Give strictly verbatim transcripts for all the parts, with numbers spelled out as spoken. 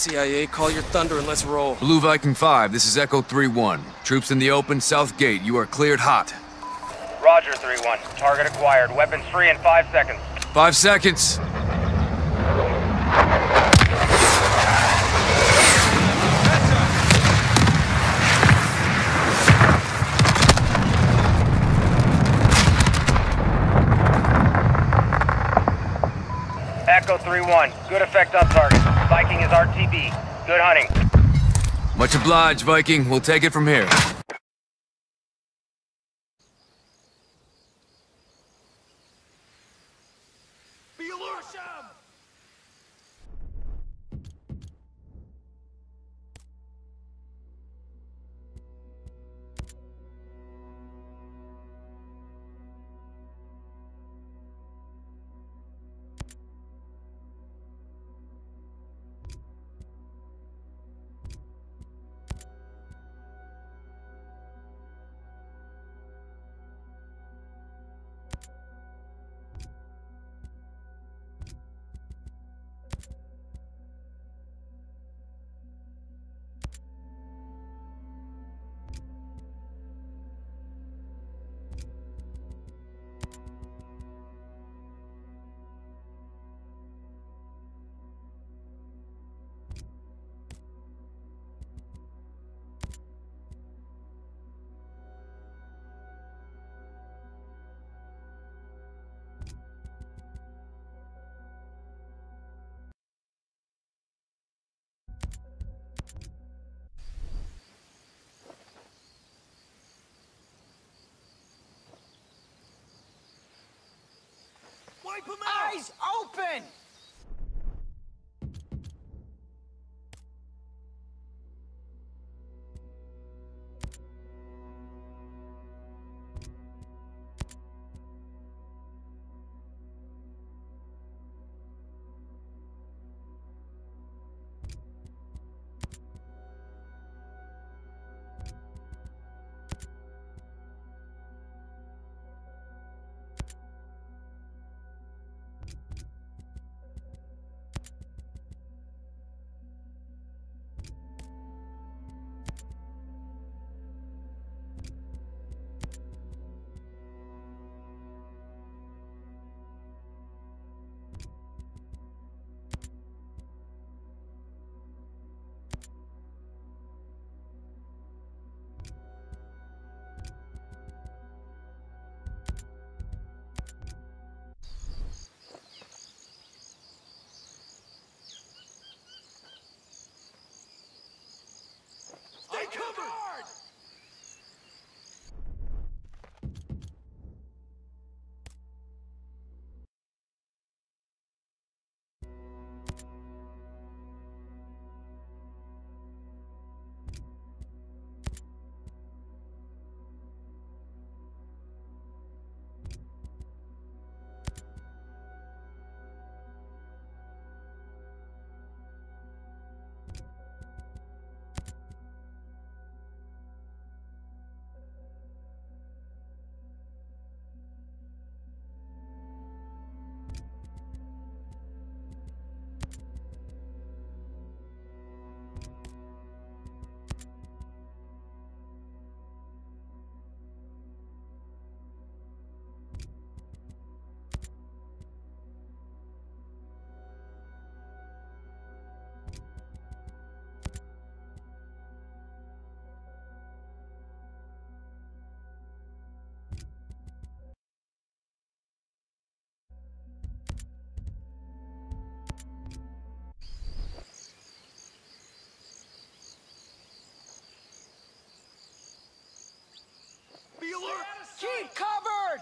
C I A, call your thunder and let's roll. Blue Viking five, this is Echo three one. Troops in the open, south gate. You are cleared hot. Roger, three one. Target acquired. Weapons free in five seconds. Five seconds. Echo three one. Good effect on target. Viking is R T B. Good hunting. Much obliged, Viking. We'll take it from here. Be alert! Wipe him out! Eyes open! Stay covered! Be alert! Keep covered!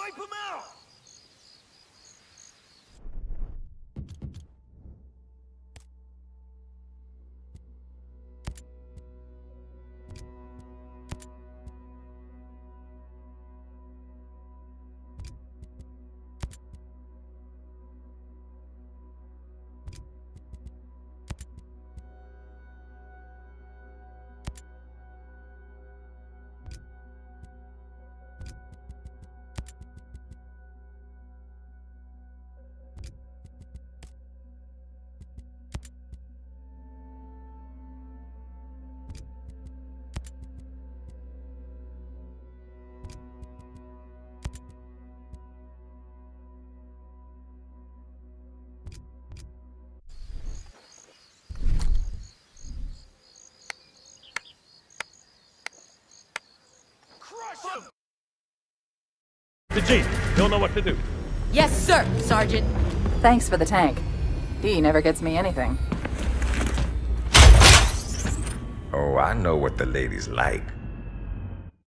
Wipe him out! Crush him! The Jeep. You'll know what to do. Yes, sir, Sergeant. Thanks for the tank. He never gets me anything. Oh, I know what the ladies like.